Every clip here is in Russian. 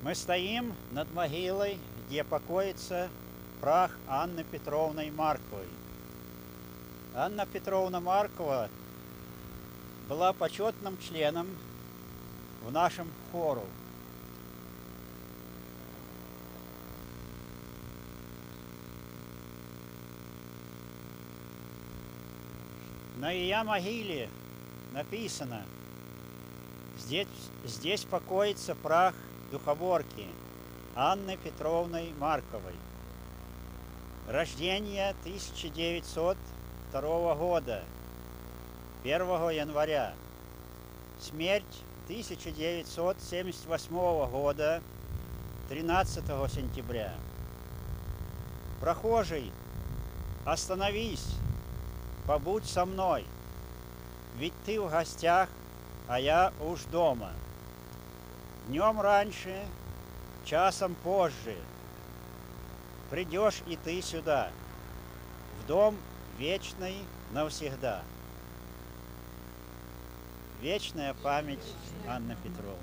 Мы стоим над могилой, где покоится прах Анны Петровны Марковой. Анна Петровна Маркова была почетным членом в нашем хору. На ее могиле написано: здесь покоится прах духоборки Анны Петровны Марковой. Рождение 1902 года, 1 января. Смерть 1978 года, 13 сентября. Прохожий, остановись, побудь со мной, ведь ты в гостях, а я уж дома. Днем раньше, часом позже придешь и ты сюда, в дом вечный навсегда. Вечная память Анны Петровны.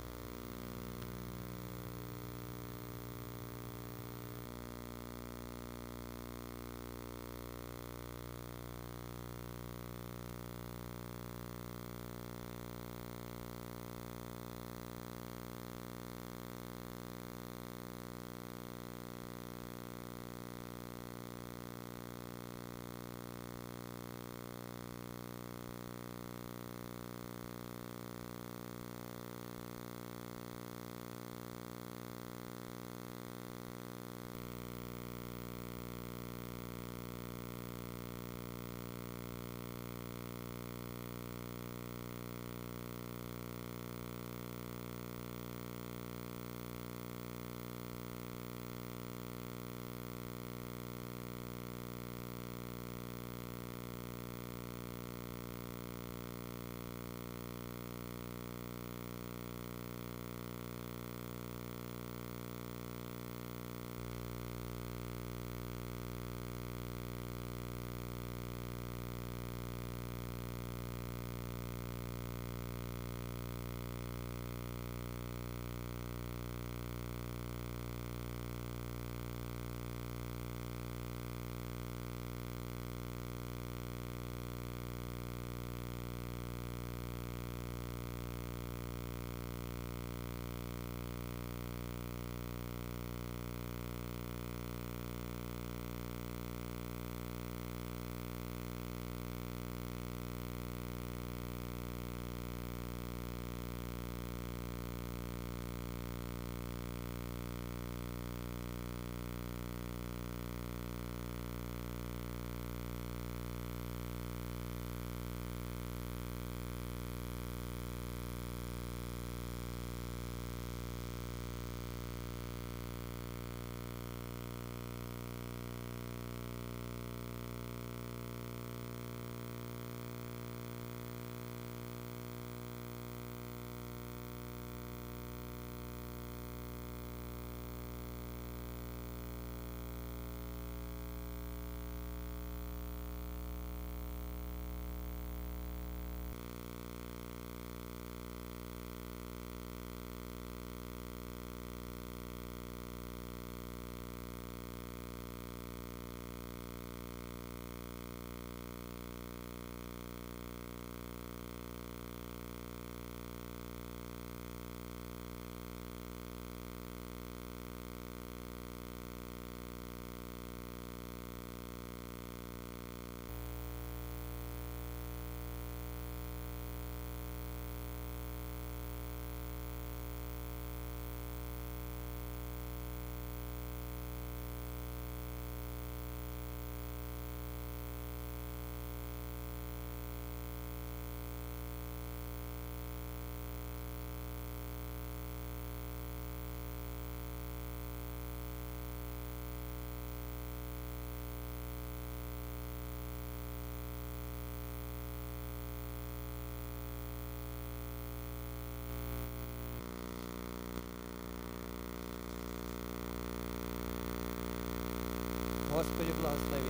Господи, благослови.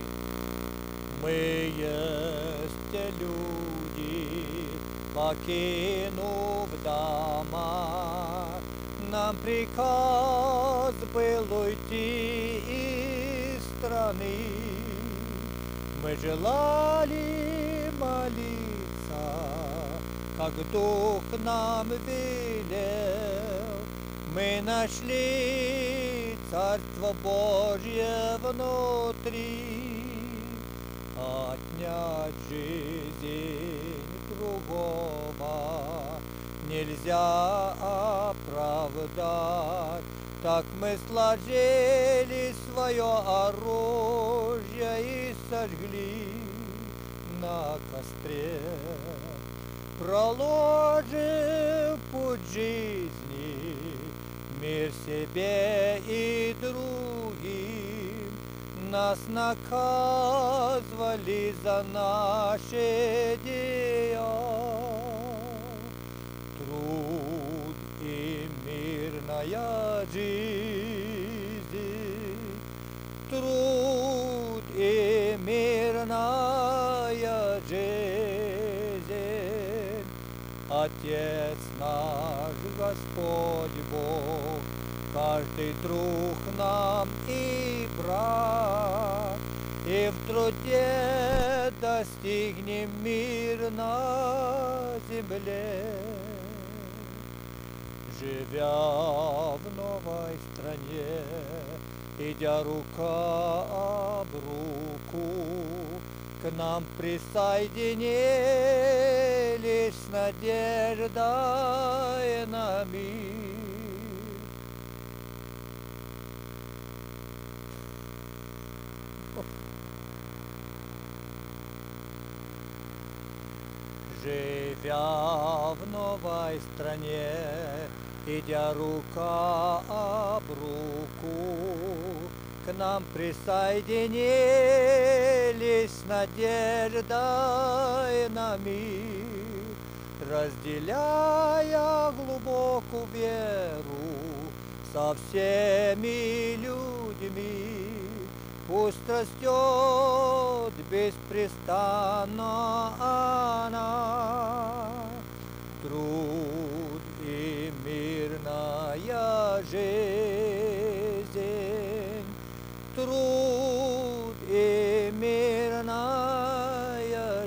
Мы есть те люди, покинув дома, нам приказ был уйти из страны. Мы желали молиться, как Дух нам велел. Мы нашли Царство Божье внутри. Отнять жизнь другого нельзя оправдать. Так мы сложили свое оружие и сожгли на костре. Проложим путь жизни, мир себе и другим. Нас наказывали за наши деяния. Труд и мирная жизнь, труд и мирная жизнь. Отец наш, Господь Бог, каждый друг нам и брат, и в труде достигнем мир на земле. Живя в новой стране, идя рука об руку, к нам присоединились с надеждой на мир. Живя в новой стране, идя рука об руку, к нам присоединились с надеждой на мир, разделяя глубокую веру со всеми людьми. Пусть растет беспрестанно она, труд и мирная жизнь, труд и мирная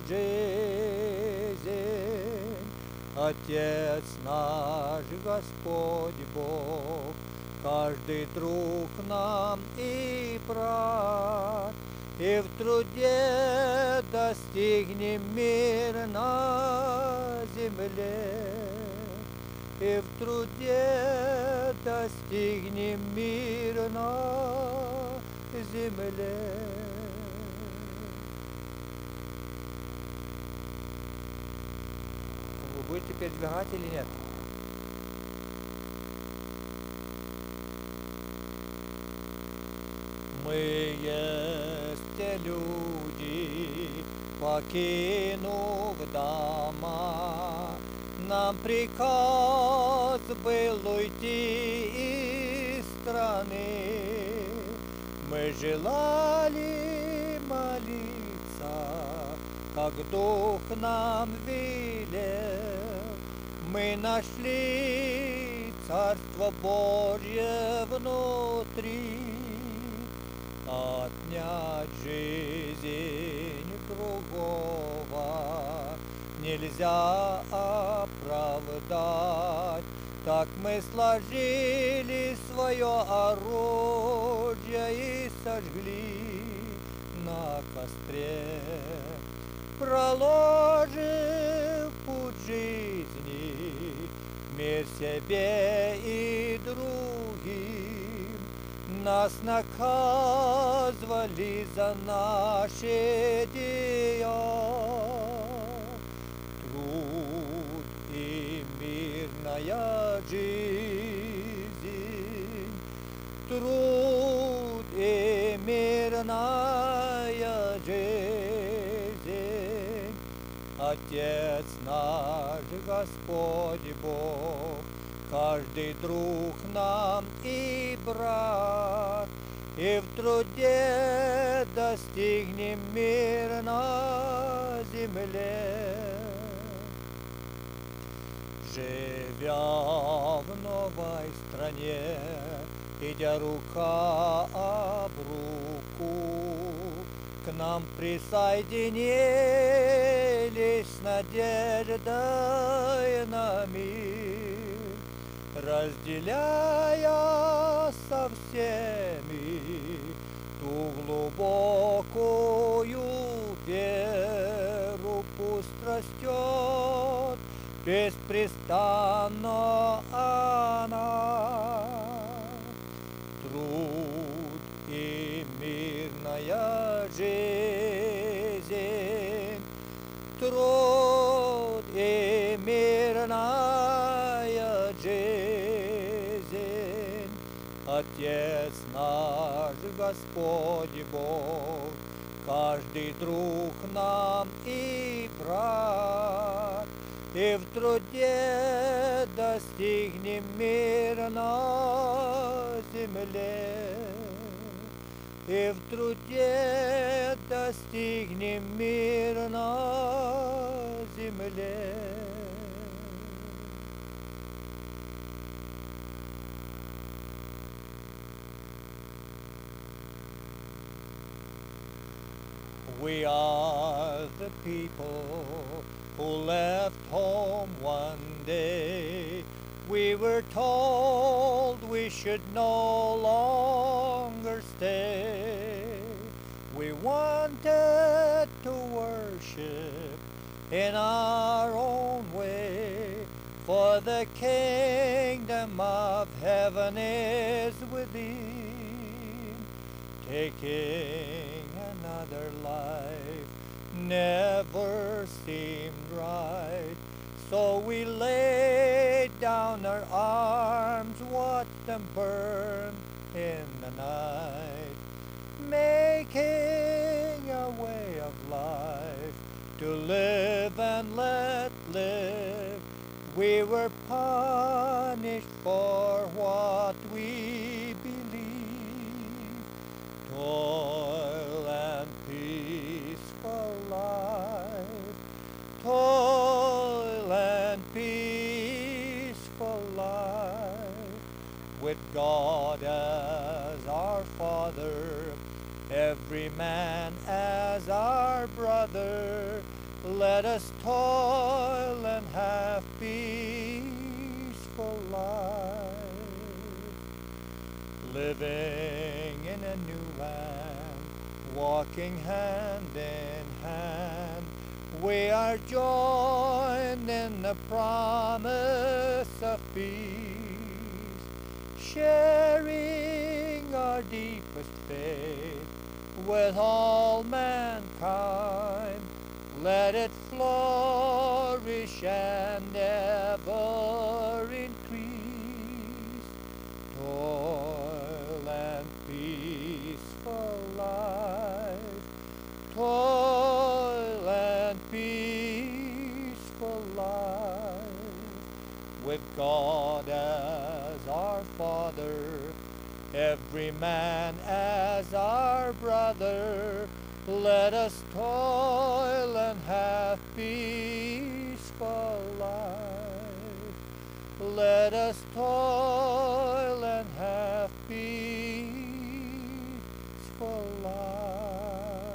жизнь. Отец наш, Господь Бог, каждый друг нам и брат, и в труде достигнем мир на земле, и в труде достигнем мир на земле. Вы будете передвигать или нет? Мы есть те люди, покинув дома, нам приказ был уйти из страны. Мы желали молиться, как Дух нам велел. Мы нашли Царство Божье внутри. Отнять жизнь другого нельзя оправдать. Так мы сложили свое оружие и сожгли на костре. Проложив путь жизни, мир себе и другим. Нас наказывали за наши деяния. Труд и мирная жизнь, труд и мирная жизнь. Отец наш, Господь Бог, каждый друг нам и брат, и в труде достигнем мир на земле. Живя в новой стране, идя рука об руку, к нам присоединились с надеждой на мир, разделяя со всеми ту глубокую веру, пусть растет беспрестанно она. Труд и мирная жизнь, труд и мирная жизнь. Отец наш, Господь Бог, каждый друг нам и брат, и в труде достигнем мира на земле, и в труде достигнем мира на земле. We are the people who left home one day. We were told we should no longer stay. We wanted to worship in our own way, for the kingdom of heaven is within. Taking another life never seemed right, so we laid down our arms, watched them burn in the night, making a way of life to live and let live. We were punished for what we believe. Toil and peaceful life, toil and peaceful life, with God as our Father, every man as our brother. Let us toil and have peaceful life, living in a new land, walking hand in hand. We are joined in the promise of peace, sharing our deepest faith with all mankind. Let it flourish and ever increase. Toil and peaceful life, toil and peaceful life, with God as our Father, every man as our brother. Let us toil and have peaceful life. Let us toil and have peaceful life.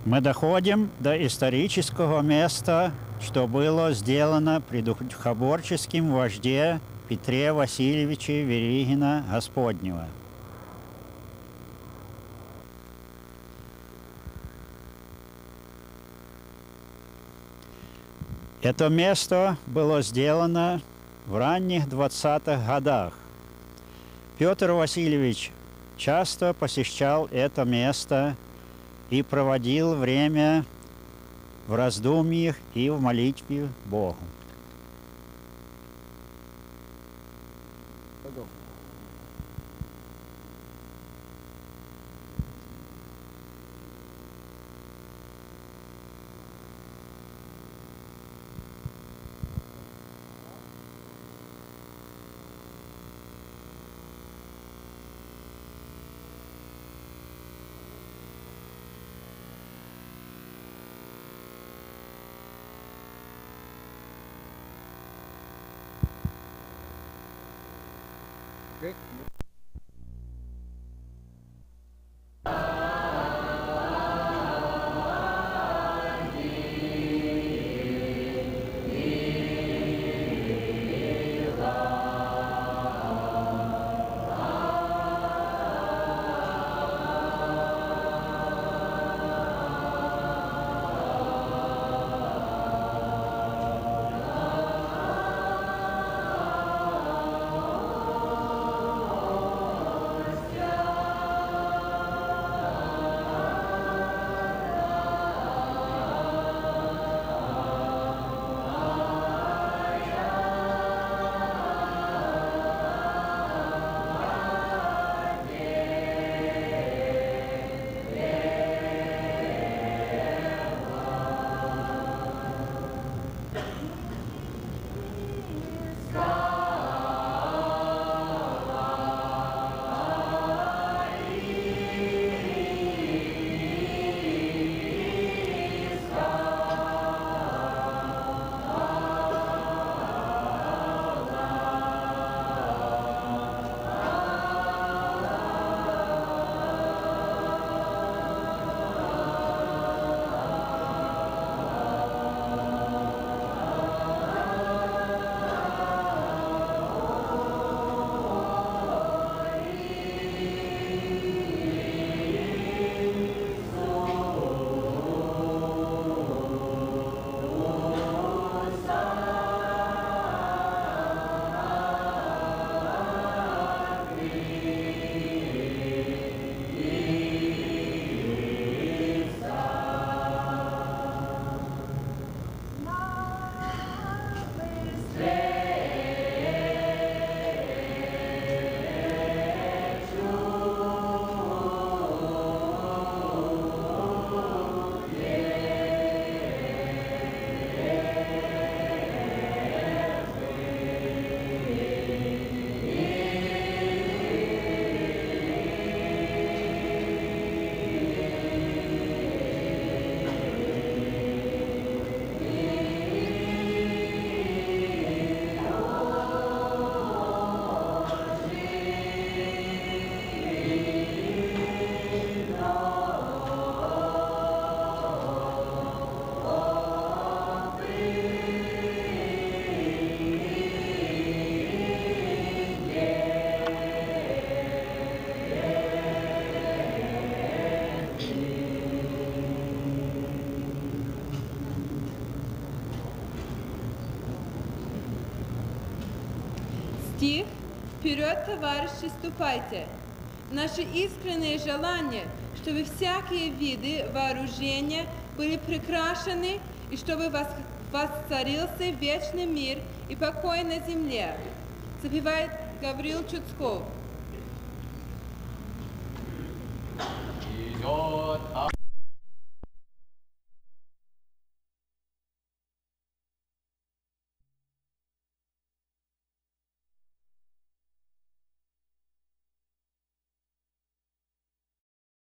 Мы доходим до исторического места, что было сделано при духоборческом вожде Петре Васильевиче Веригина Господнего. Это место было сделано в ранних 20-х годах. Петр Васильевич часто посещал это место и проводил время в раздумьях и в молитве Богу. Okay. Стих «Вперед, товарищи, ступайте!» Наше искреннее желание, чтобы всякие виды вооружения были прекращены и чтобы воцарился вечный мир и покой на земле, запевает Гаврил Чудсков.